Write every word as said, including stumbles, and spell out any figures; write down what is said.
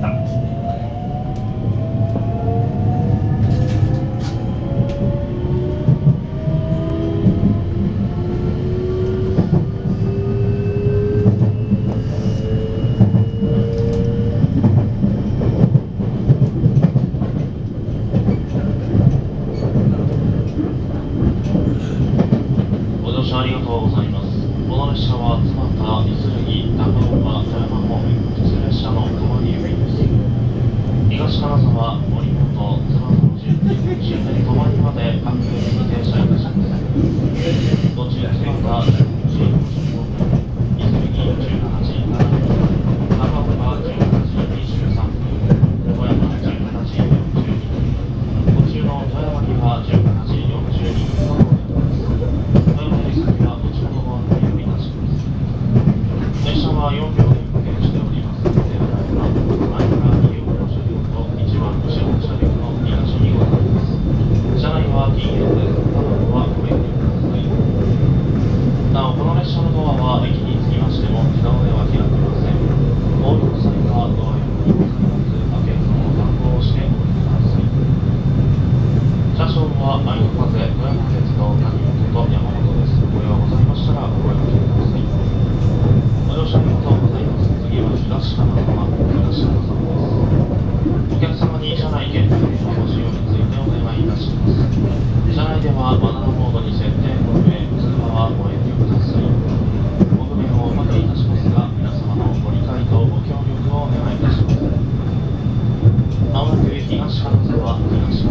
した。 ご乗車ありがとうございます。この列車は津幡、いするぎ、長岡、富山方面普通列車の止まり便です。東金沢、森本、津幡の順終点止まりまで各駅に停車いたします。途中津幡じゅうごじごじゅうごふん、いするぎじゅうはちじななふん、長岡じゅうはちじにじゅうさんぷん、富山じゅうはちじよんじゅうにふん、途中の富山にはじゅうはちじよんじゅうにふんの到着です。富山より先は後ほどご案内をいたします。列車はよんびょうで運転しております。手洗いは前からに両の車両といちばん後ろの車両の東にございます。車内は禁煙です。タバコはご遠慮ください。なお、この列車のドアは駅に着きましても自動では開きません。降りの際はドア横にございます開けるのを番号をしてお降りください。車掌は愛の風、富山鉄道谷本と山本です。ご用ございましたらお声掛けください。ご乗車ありがとうございます。次は東金沢、東金沢です。お客様に車内限定のご使用についてお願いいたします。車内ではマナーモードに設定の上、通話はご遠慮ください。ご不便をおかけいたしますが、皆様のご理解とご協力をお願いいたします。まもなく東金沢、東金